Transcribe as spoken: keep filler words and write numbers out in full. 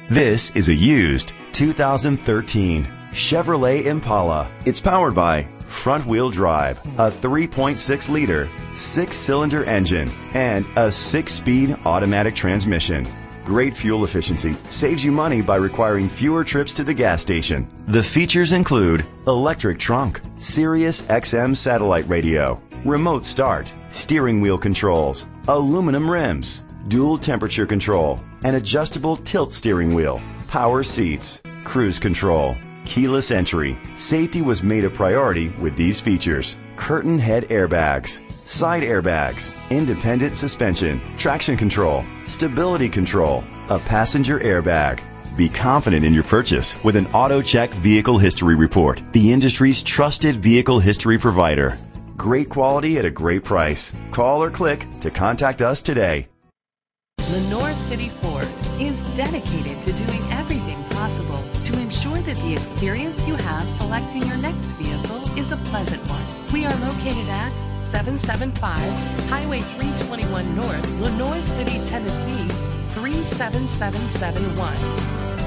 This is a used two thousand thirteen Chevrolet Impala. It's powered by front-wheel drive, a three point six liter six-cylinder engine, and a six-speed automatic transmission. Great fuel efficiency saves you money by requiring fewer trips to the gas station. The features include electric trunk, Sirius X M satellite radio, remote start, steering wheel controls, aluminum rims, dual temperature control, an adjustable tilt steering wheel, power seats, cruise control, keyless entry. Safety was made a priority with these features: curtain head airbags, side airbags, independent suspension, traction control, stability control, a passenger airbag. Be confident in your purchase with an AutoCheck Vehicle History Report, the industry's trusted vehicle history provider. Great quality at a great price. Call or click to contact us today. Lenore City Ford is dedicated to doing everything possible to ensure that the experience you have selecting your next vehicle is a pleasant one. We are located at seven seventy-five Highway three twenty-one North, Lenore City, Tennessee three seven seven seven one.